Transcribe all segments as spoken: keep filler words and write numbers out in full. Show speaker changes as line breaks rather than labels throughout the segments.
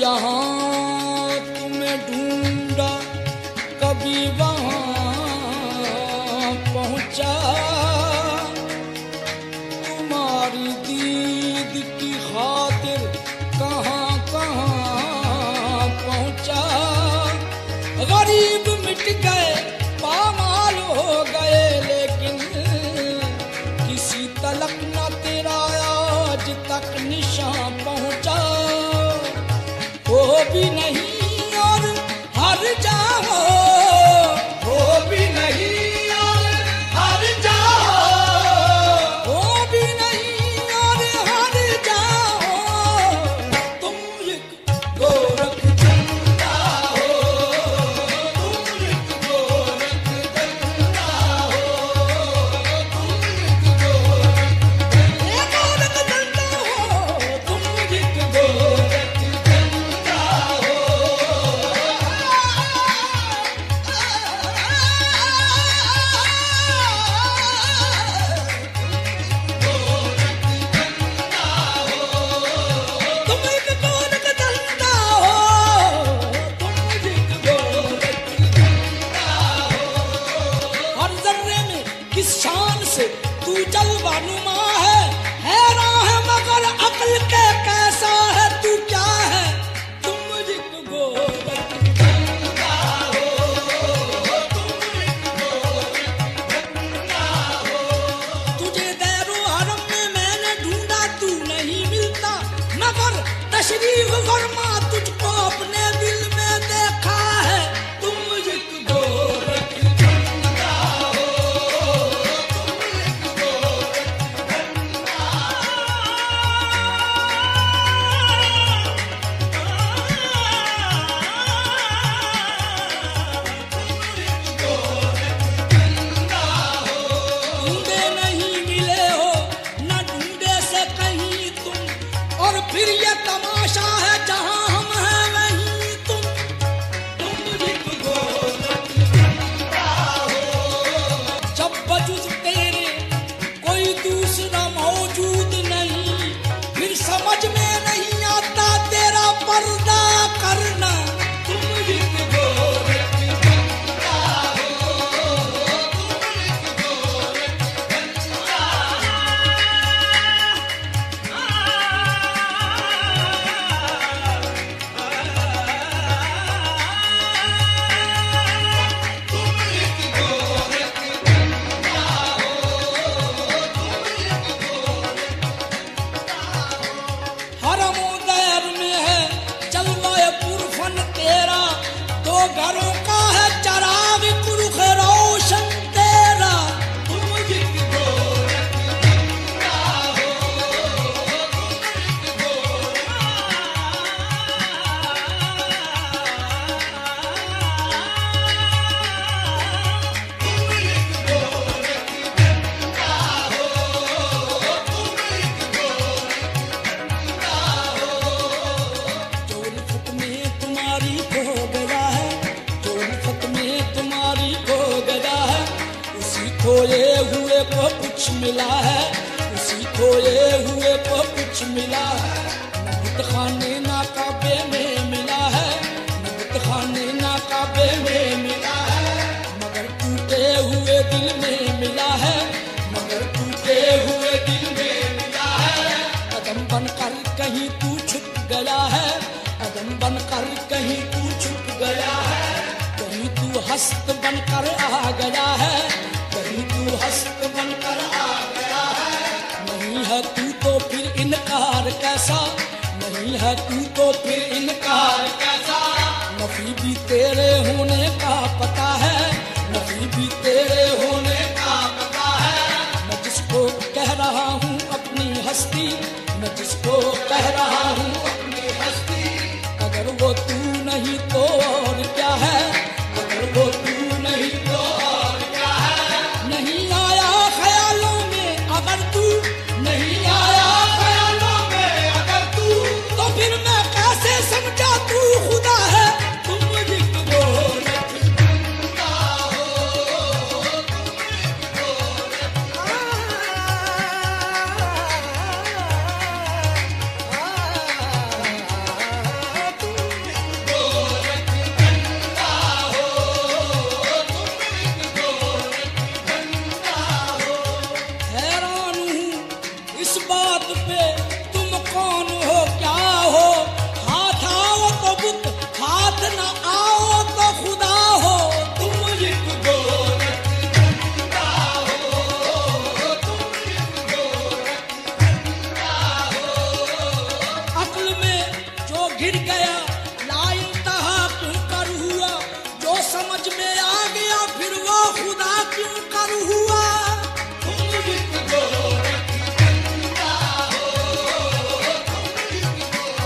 यहाँ तुम्हें ढूंढा कभी वहाँ पहुँचा, तुम्हारी दीद की खातिर कहाँ कहाँ पहुँचा। गरीब मिट गए पामाल हो गए, लेकिन किसी तलक न तेरा आज तक निशान पहुँचा। हो भी नहीं और हर जाओ, हो भी नहीं और हर जाओ, हो भी नहीं और हर जाओ। तुम एक गोरख चंदा हो, तुम एक गोरख चंदा हो, तुम एक गोरख चंदा हो, तुम एक गोरख तू जलवानुमा है, हैरान है मगर अक्ल के कैसा है तू क्या है। तुम एक गोरख चंदा हो, तुम एक गोरख चंदा हो। तुझे दैरो हरम में मैंने ढूंढा, तू नहीं मिलता, मगर तशरीफ फरमा तुझको अपने दिल में देखा है। तुम एक गोरख चंदा हो, फिर ये तमाशा है जहां हम हैं वहीं तुम। तुम एक गोरख चंदा हो, जब वजूद तेरे कोई दूसरा मौजूद नहीं, फिर समझ में नहीं आता तेरा पर्दा करना। तुम एक गोरख चंदा हो, तुम एक गोरख चंदा हो। घरों का है चराग कुरुख रोशन तेरा। तुम एक गोरख चंदा हो, तुम एक गोरख तुम एक गोरख चंदा हो, तुम एक गोरख चंदा हो। जो उल्फत में तुम्हारी खो गया है, तुम्हारी खो गया है, उसी खोए हुए को कुछ मिला है, उसी खोए हुए को कुछ मिला है। नबूत खाने ना काबे में मिला है, नबूत खाने ना काबे में मिला है, मगर टूटे हुए दिल में मिला है, मगर टूटे हुए दिल में मिला है। कदम बनकर कहीं तू छुप गया है, कदम बनकर कहीं तू छुप गया है। कहीं तू हस्त बनकर आ गया है, कहीं तू हस्त बनकर आ गया है। नहीं है तू तो फिर इनकार कैसा, नहीं है तू तो फिर इनकार कैसा। नफी भी तेरे होने का पता है, नफी भी तेरे होने का पता है। मैं जिसको कह रहा हूँ अपनी हस्ती, मैं जिसको कह रहा हूँ अपनी हस्ती, अगर वो तू नहीं तो और क्या है, वो तू नहीं तो और क्या है। नहीं आया ख्यालों में अगर तू, नहीं आया ख्यालों में अगर तू, तो फिर मैं कैसे समझा तू खुदा है। तुम एक गोरख चंदा हो, तुम एक गोरख। 啊 गिर गया लाइंतहा क्यों कर हुआ, जो समझ में आ गया फिर वो खुदा क्यों कर हुआ। तुम एक गोरख बंदा हो, तुम एक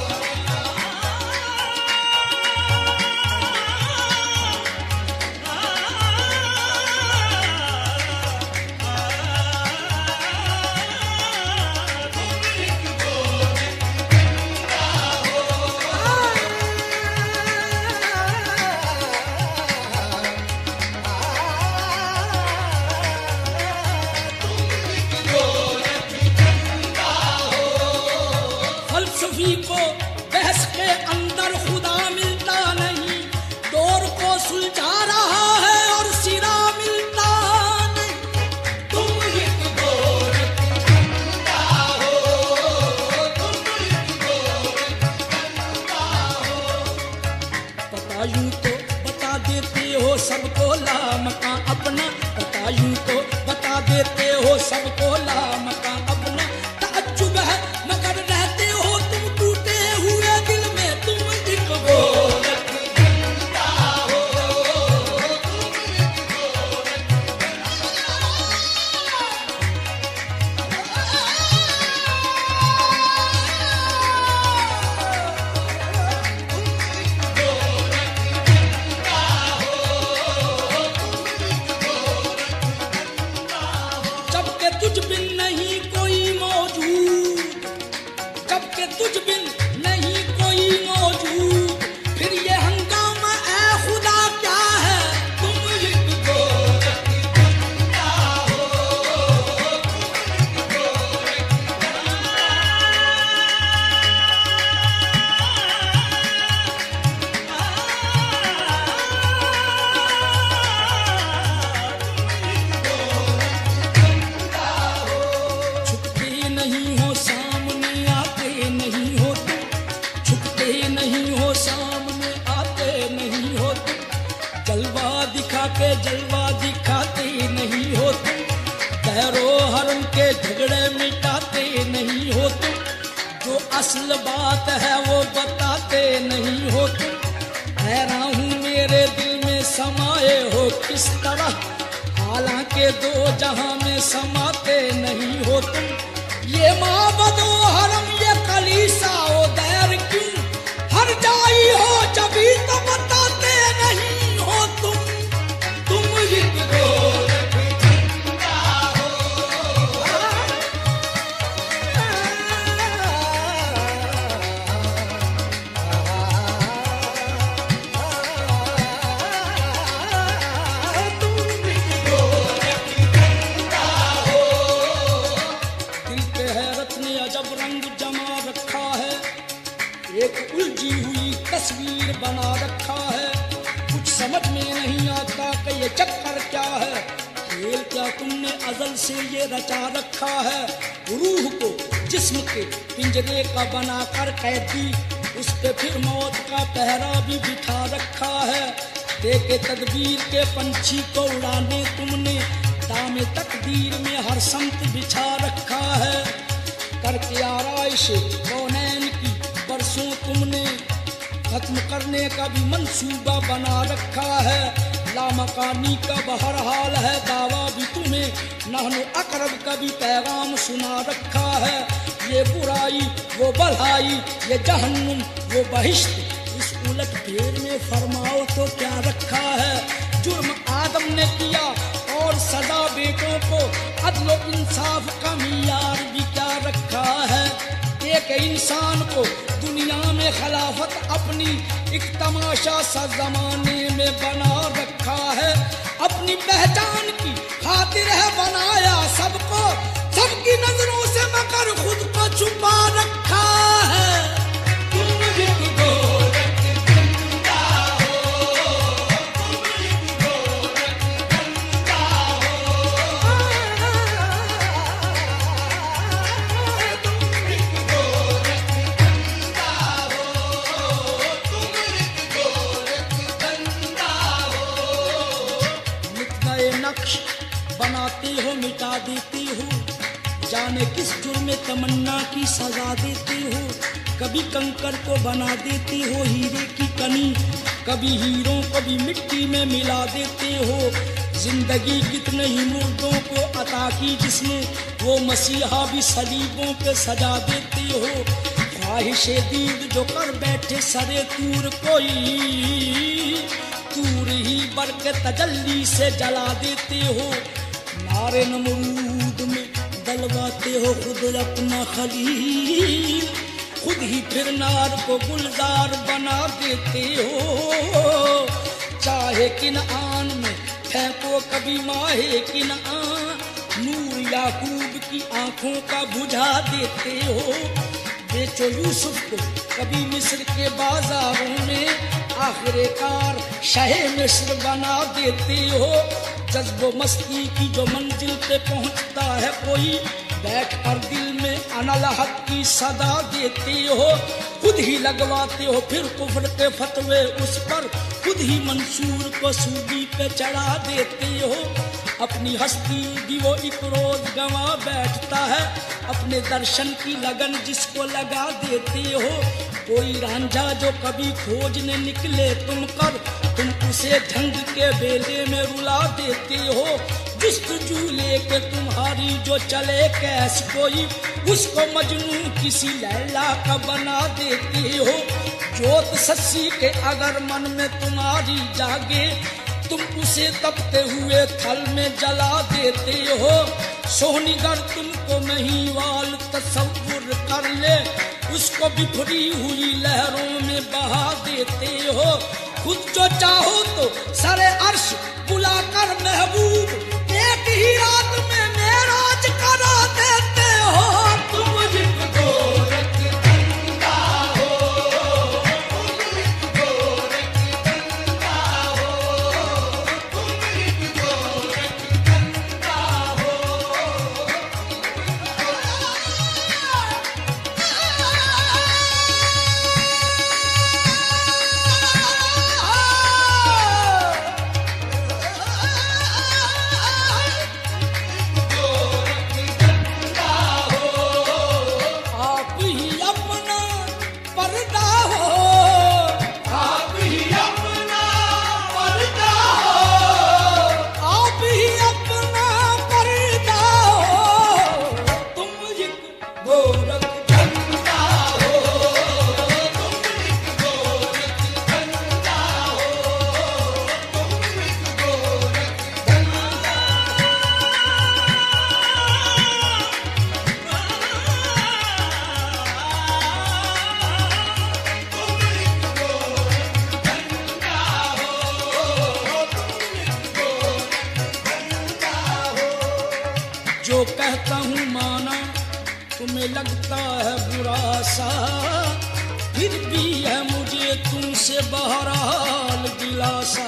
को बहस के अंदर खुदा मिलता नहीं, दौर को सुलझा रहा है और सिरा मिलता नहीं। तुम एक गोरख बंदा हो, तुम एक गोरख बंदा हो। पता यूं तो बता देते हो सबको लामका अपना, पता यूं तो बता देते हो सबको लामका अपना। ताज्जुब है मगर रहते हो तुम टूटे हुए दिल में, तुम एक गोरख बंदा हो, तुम एक गोरख जबकि तुझ बिन नहीं कोई मौजूद, जबकि तुझ बिन नहीं कोई मौजूद, फिर ये हंगामा ऐ खुदा क्या है। तुम एक गोरख बंदा हो, तुम एक छुपते नहीं हो सामने आते नहीं हो तुम, छुपते नहीं हो सामने आते नहीं हो तुम, जलवा दिखा के जलवा दिखाते नहीं हो तुम, तैरो हरम के झगड़े मिटाते नहीं हो तुम, जो असल बात है वो बताते नहीं हो तुम। हैरान हूँ मेरे दिल में समाये हो किस तरह, हालांकि दो जहां में समाते नहीं हो तुम। ये माबदो हरम ये कलीसा ओ दैर क्यों हर जाई हो, जभी तो बताते नहीं हो तुम। तुम एक गोरख बंदा हो, तुम एक गोरख बंदा हो। दिल पे हैरत ने अजब रंग जमा रखा है, एक उलझी हुई तस्वीर बना रखा है, कुछ समझ में नहीं आता कि ये चक्कर क्या है। खेल क्या तुमने अजल से ये रचा रखा है, रूह को जिस्म के पिंजरे का बनाकर कैदी, उस पे फिर मौत का पहरा भी बिठा रखा है। देखे तदबीर के पंछी को उड़ाने तुमने, दामे तकदीर में हर समत बिछा रखा है। करके आराइश कौनैन की बरसों तुमने, खत्म करने का भी मंसूबा बना रखा है। लामकानी का बहरहाल है दावा भी तुम्हें, नहनु अकरब का भी पैगाम सुना रखा है। ये बुराई वो भलाई, ये जहन्नुम वो बहिश्त, इस उलट फेर में फरमाओ तो क्या रखा है। जुर्म आदम ने किया और सजा बेटों को, अदलो इंसाफ का मियार भी क्या रखा है। एक इंसान को दुनिया में खिलाफत अपनी एक तमाशा सा जमाने में बना रखा है। अपनी पहचान की खातिर है बनाया सबको, सबकी नजरों से मगर खुद को छुपा रखा है। तुम एक गोरख बंदा हो, तुम एक गोरख बंदा हो, तुम एक गोरख बंदा हो, तुम एक गोरख बंदा हो। मिटने नक्श बनाती हो मिटा देती हो, जाने किस जुर्म तमन्ना की सजा देती हो। कभी कंकर को बना देते हो हीरे की कनी, कभी हीरों को भी मिट्टी में मिला देते हो। जिंदगी कितने ही मुर्दों को अता की जिसने, वो मसीहा भी सलीबों पे सजा देते हो। ख्वाहिशे दीद जो कर बैठे सरे तूर कोई, तूर ही बर के तजल्ली से जला देते हो। नारे नमरूद में डलवाते हो खुद अपना खलील, खुद ही फिर नार को गुलजार बना देते हो। चाहे किनआन में फेंको कभी माहे किनआन, नूर याकूब की आंखों का बुझा देते हो। बेचो यूसुफ को कभी मिस्र के बाजारों में, आखिरकार शहे मिस्र बना देते हो। जज्बो मस्ती की जो मंजिल पे पहुंचता है कोई, बैठ कर दिल में अनलहक की सदा देते हो। खुद ही लगवाते हो फिर कुफ्र के फतवे उस पर, खुद ही मंसूर को सूदी पे चढ़ा देते हो। अपनी हस्ती भी वो एक रोज गंवा बैठता है, अपने दर्शन की लगन जिसको लगा देते हो। कोई रांझा जो कभी खोजने निकले तुम कर, तुम उसे झंग के बेले में रुला देते हो। जुस्तजू लेके तुम्हारी जो चले कैस कोई, उसको मजनू किसी लैला का बना देते हो। जोत सस्सी के अगर मन में तुम्हारी जागे, तुम उसे तपते हुए थल में जला देते हो। सोहनीगर तुमको महिवाल तसव्वुर कर ले, उसको बिखरी हुई लहरों में बहा देते हो। खुद जो चाहो तो सरे अर्श बुलाकर महबूब, एक ही रात में मेराज करा देते हो। तुम जिनको रखता हो, तुम जिनको रखता हो, तुम जिनको रखता हो। जो कहता हूँ माना तुम्हें लगता है बुरा सा, फिर भी है मुझे तुमसे बहरहाल दिलासा।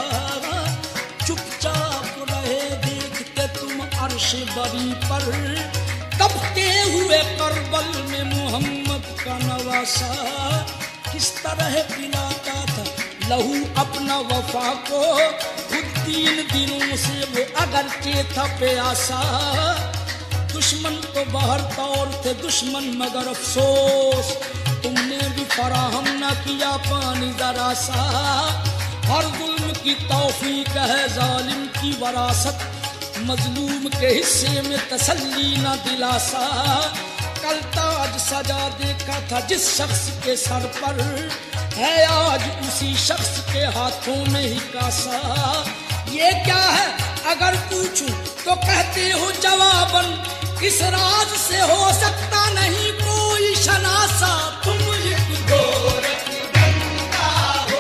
चुपचाप रहे देखते तुम अर्श बरी पर, तबते हुए करबल में मोहम्मद का नवासा। किस तरह पिलाता था लहू अपना वफा को, खुद तीन दिनों से वो अगरचे था प्यासा। दुश्मन तो बाहर तौर थे दुश्मन मगर अफसोस, तुमने भी फराहम न किया पानी जरा सा। हर जुल्म की तौफीक है जालिम की वरासत, मजलूम के हिस्से में तसल्ली न दिलासा। कल ताज सजा देखा था जिस शख्स के सर पर, है आज उसी शख्स के हाथों में ही कासा। ये क्या है अगर पूछूं तो कहते हो जवाबन, इस राज से हो सकता नहीं कोई शनासा। तुम जिनको रखता हो,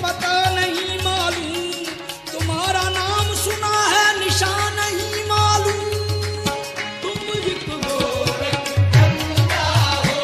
पता नहीं मालूम, तुम्हारा नाम सुना है निशान नहीं मालूम। तुम एक गोरख बंदा हो,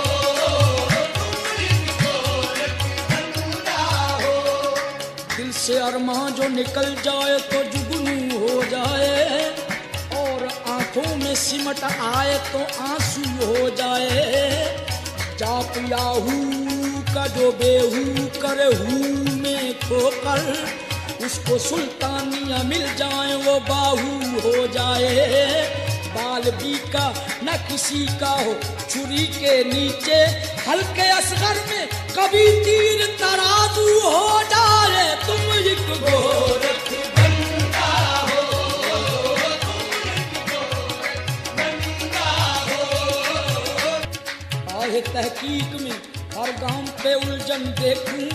तुम एक गोरख बंदा हो। दिल से अरमां जो निकल जाए तो जुगनू हो जाए, और आंखों में सिमट आए तो आंसू हो जाए। जाप याहू का जो बेहू करे हू में खोकर, उसको सुल्तानिया मिल जाए वो बाहू हो जाए। बाल बीका न किसी का हो छुरी के नीचे, हल्के असगर में कभी तीर तराजू हो जाए। तुम एक गोरख बंदा हो, तुम एक गोरख बंदा हो। आहे तहकीक में हर गांव पे उलझन देखूं,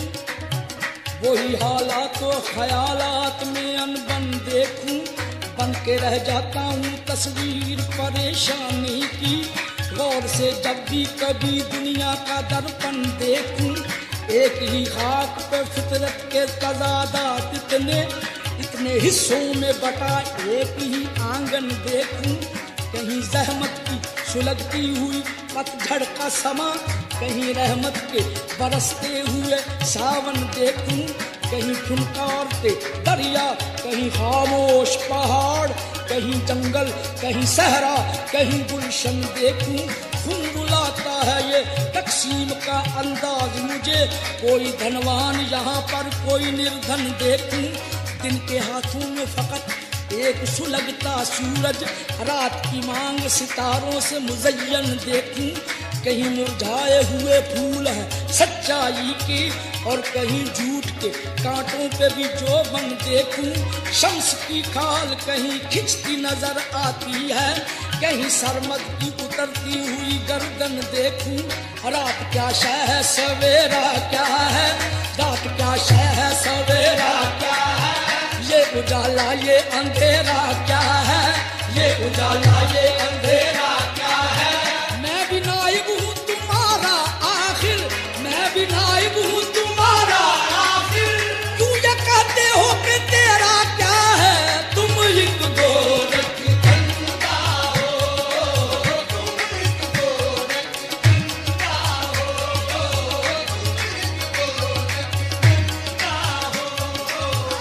वही हालात व ख्यालात में अनबन देखूं। बन के रह जाता हूँ तस्वीर परेशानी की, गौर से जब भी कभी दुनिया का दर्पण देखूं। एक ही खाक पे फितरत के तजादात इतने इतने हिस्सों में बटा एक ही आंगन देखूं। कहीं जहमत की सुलगती हुई पतझड़ का समा, कहीं रहमत के बरसते हुए सावन देखूं। कहीं फुनकारते दरिया, कहीं खामोश पहाड़, कहीं जंगल, कहीं सहरा, कहीं गुलशन देखूं। फुनगुलाता है ये तकसीम का अंदाज मुझे, कोई धनवान यहाँ पर कोई निर्धन देखूं। दिन के हाथों में फकत एक सुलगता सूरज, रात की मांग सितारों से मुज़य्यन देखूं। कहीं मुरझाए हुए फूल है सच्चाई की, और कहीं झूठ के कांटों पे भी जो बन देखूं। शम्स की खाल कहीं खिंचती नजर आती है, कहीं सरमद की उतरती हुई गर्दन देखूं। रात क्या शय है सवेरा क्या है, रात क्या शय है सवेरा क्या है। ये उजाला ये अंधेरा क्या है, ये उजाला ये अंधेरा क्या है। मैं भी नाइब हूँ तुम्हारा आखिर, मैं भी नाइब हूँ तुम्हारा आखिर। तू ये कहते हो कि तेरा क्या है, तुम एक गोरख बंदा हो, तुम एक गोरख बंदा हो, तुम एक गोरख बंदा हो।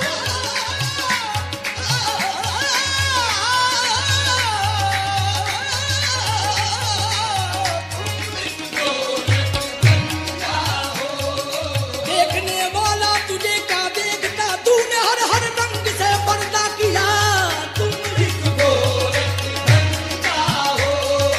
देखने वाला तुझे क्या देखता, तूने हर हर रंग से पर्दा किया। तुम एक गोरख बंदा हो,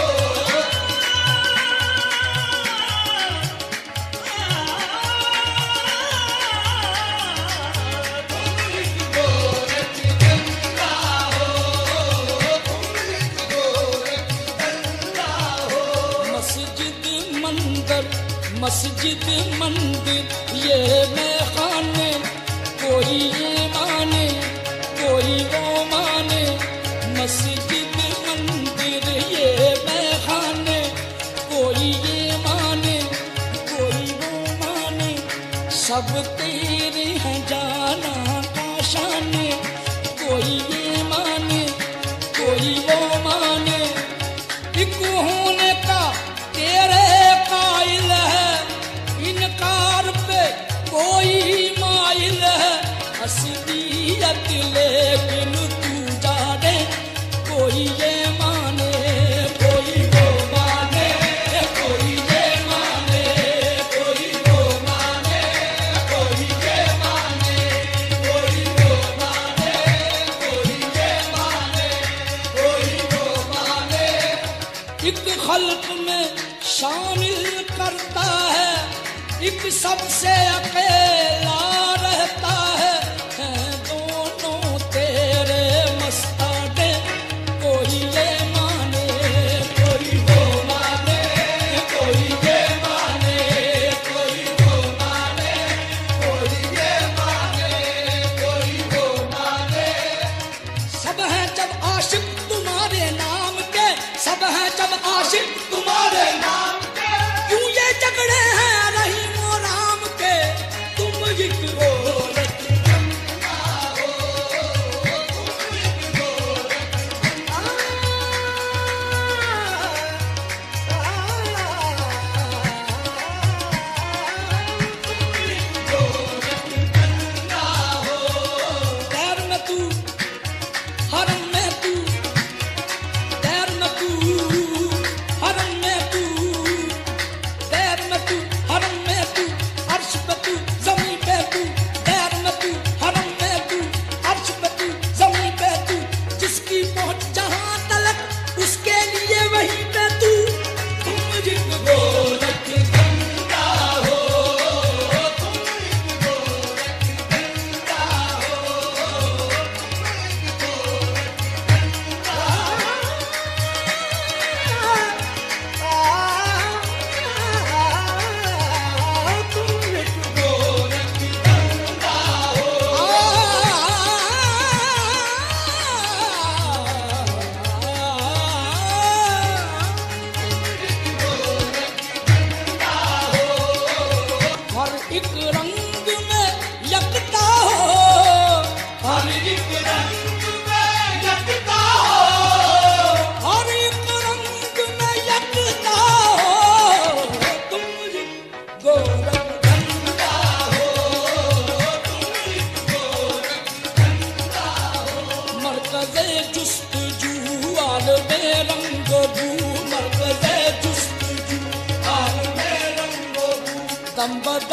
तुम एक गोरख बंदा हो, तुम एक गोरख बंदा हो। मस्जिद मंदिर मस्जिद मंदिर ये मैखाने, कोई ये माने कोई वो माने। मस्जिद मंदिर ये मैखाने, कोई ये माने कोई वो माने। सब तेरे हैं जाना का शाने, कोई ये माने कोई वो माने। एक होने का तेरे कायल है, इनकार पे कोई माइल है। असलियत लेकिन तू जाने, कोई ये माने कोई वो माने, कोई ये माने कोई वो माने, कोई ये माने कोई वो माने, कोई ये माने कोई वो माने। एक खल्क में शामिल करता है, एक सबसे अकेला रहता है। हैं दोनों तेरे मस्ताने, कोई ये माने कोई वो माने, कोई ये माने कोई वो माने, कोई ये माने कोई वो माने। सब हैं जब आशिक तुम्हारे नाम के, सब हैं जब आशिक तुम्हारे नाम के। क्यों ये झगड़े हैं रहीम और राम के, तुम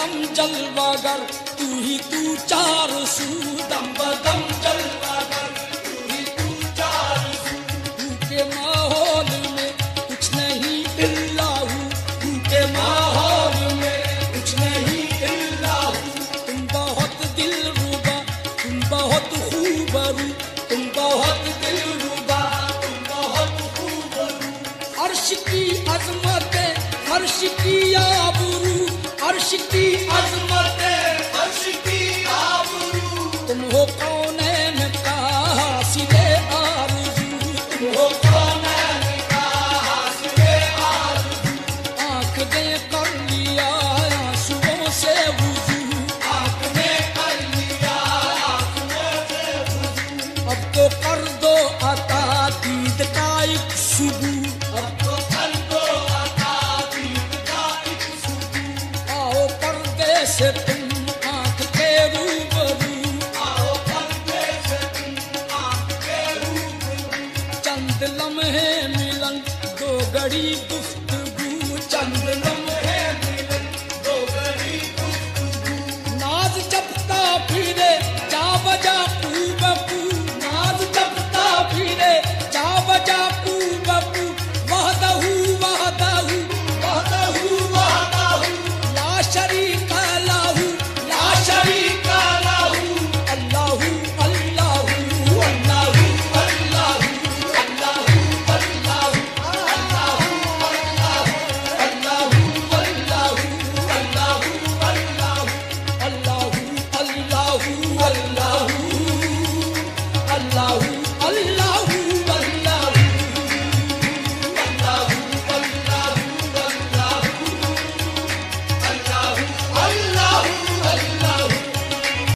बदम जलवागर तू ही तू चार सू दम बदम जलवागर तू ही तू चार सू तू के माहौल में कुछ नहीं इल्लाहू तू के माहौल में कुछ नहीं इल्लाहू तुम बहुत दिलरुबा तुम बहुत खूबरू तुम बहुत दिलरुबा तुम बहुत खूबरू अर्श की अजमतें अर्श की आबरू अर्श की अजमतें अर्श की आबरू तुम हो कौनैन का हासिले आरज़ू तुम हो कौनैन का हासिले आरज़ू आँख ने कर लिया आंसुओं से वुज़ू आँख ने कर लिया आंसुओं से वुज़ू अब तो कर दो अता दीद का एक शुबू अब तो कर दो अता दीद का एक शुबू आओ पर्दे से तुम आँख के रूबरू आओ पर्दे से तुम आँख के रूबरू चंद लम्हे मिलन दो घड़ी गुफ्तगू